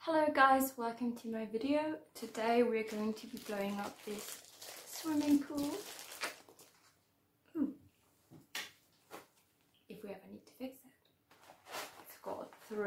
Hello guys, welcome to my video. Today we're going to be blowing up this swimming pool. If we ever need to fix it. It's got 3.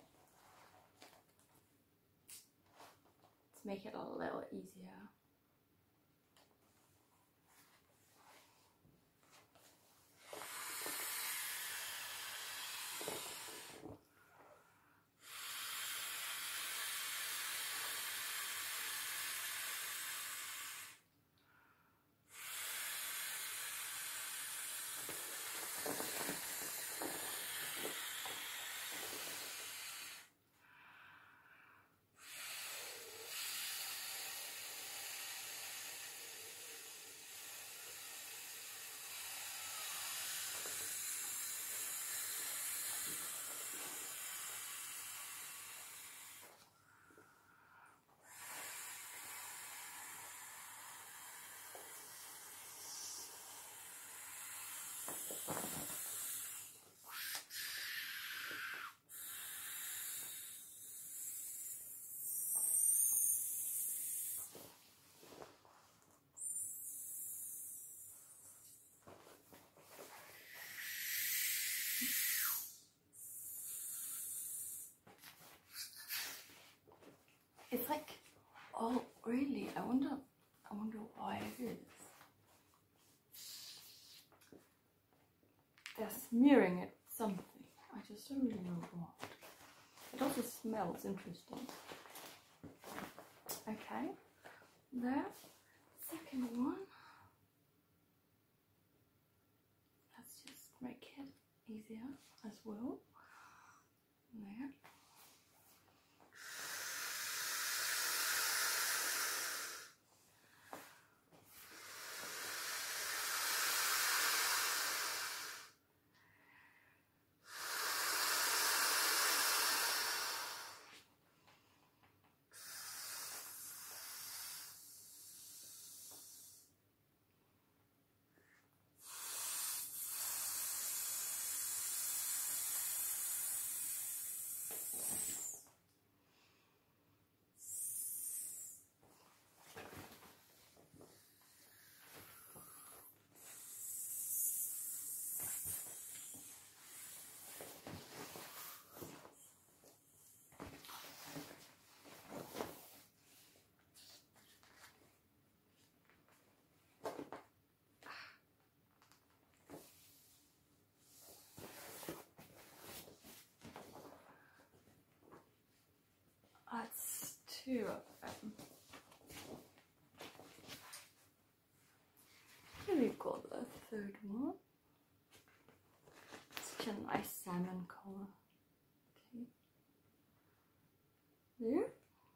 Let's make it a little easier. It's like, oh really? I wonder why it is. They're smearing it with something. I just don't really know what. It also smells interesting. Okay, there. Second one. Let's just make it easier as well. There. That's 2 of them. Here we've got the third one. Such a nice salmon color. Okay. There.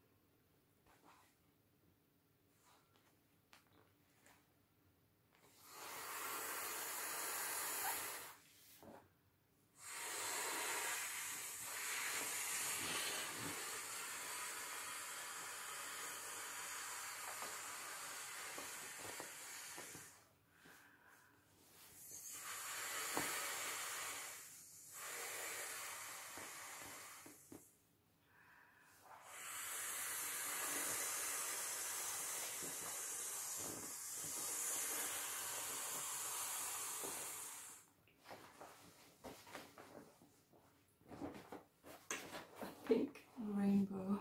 Pink rainbow.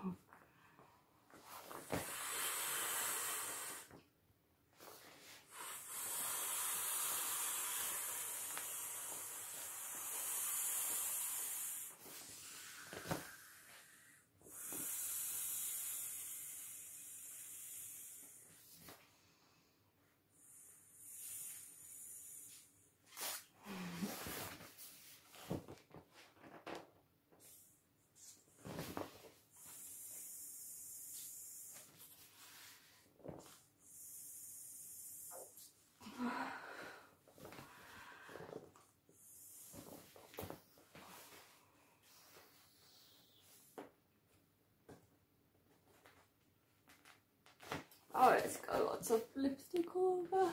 Oh, it's got lots of lipstick all over.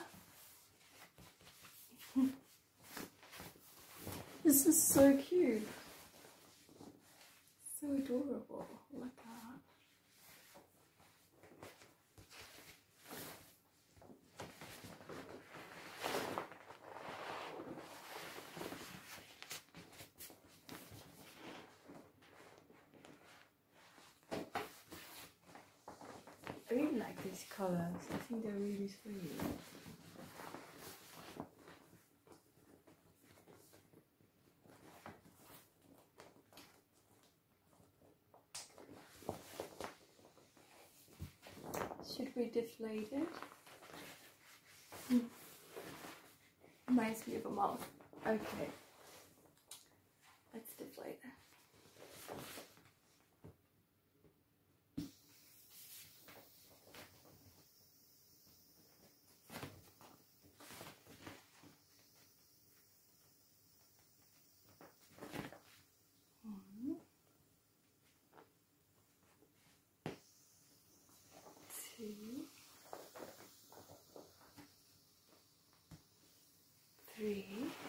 This is so cute. So adorable. Look at that. really like these colours. I think they're really sweet. Should we deflate it? Reminds me of a mouth. Okay. Let's deflate it. One, two, three.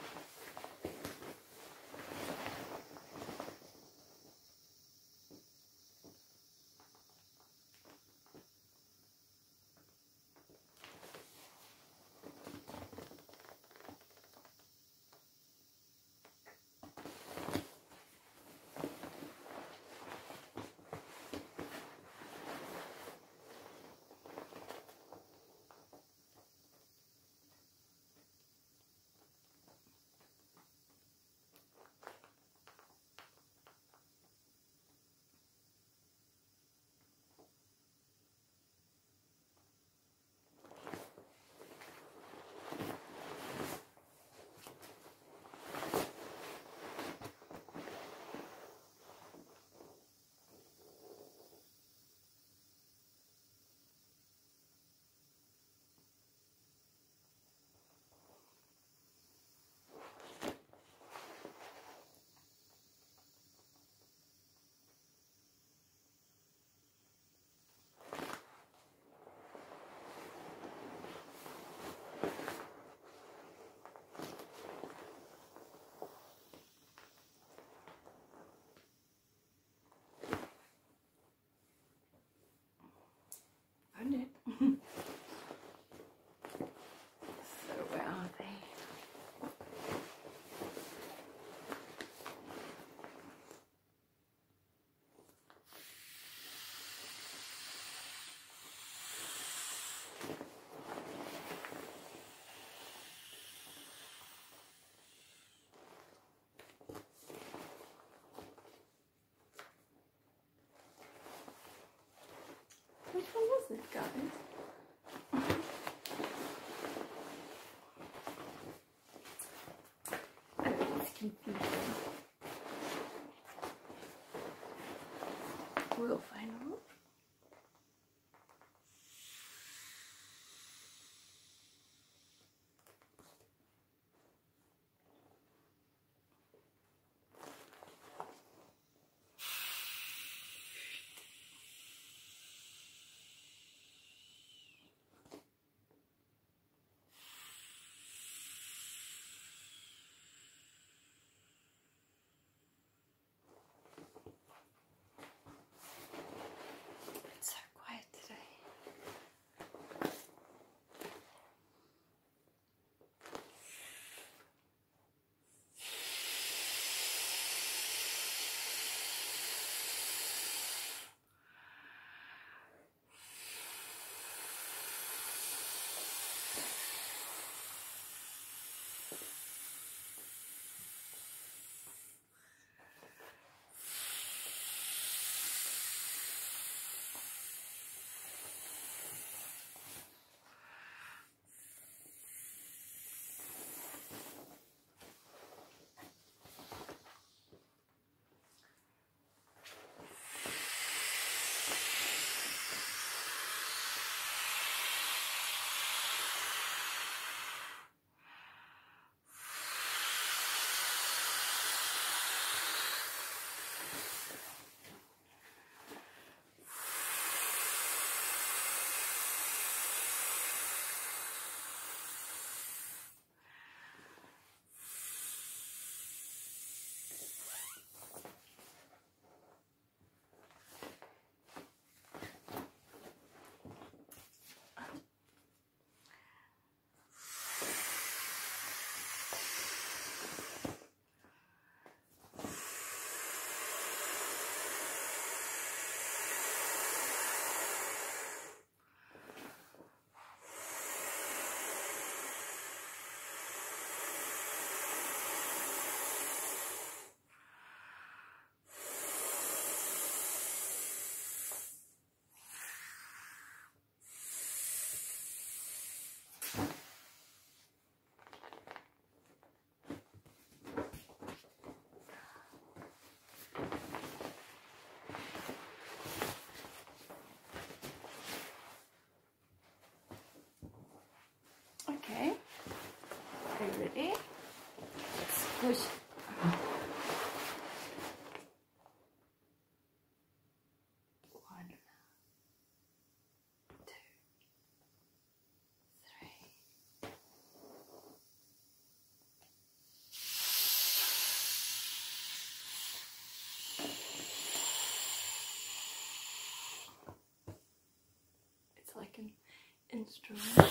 Found it. So where are they? Which one was it, guys? Oh, it's confusing. We'll find out. push. One, two, three. It's like an instrument.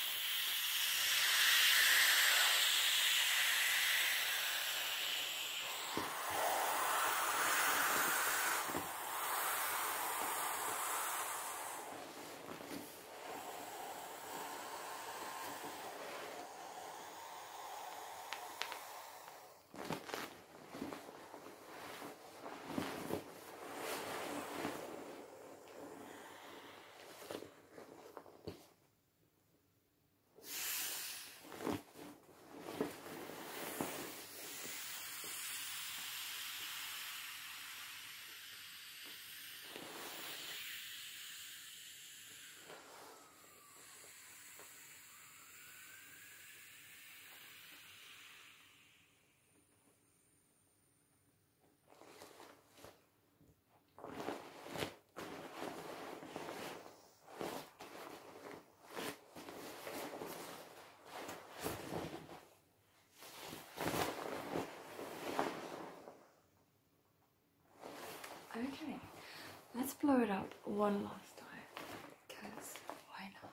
Okay, let's blow it up one last time, because why not?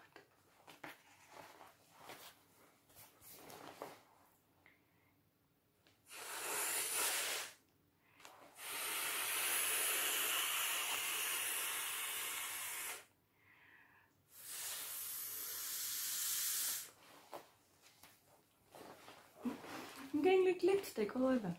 I'm getting like lipstick all over.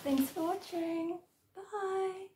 Thanks for watching. Bye.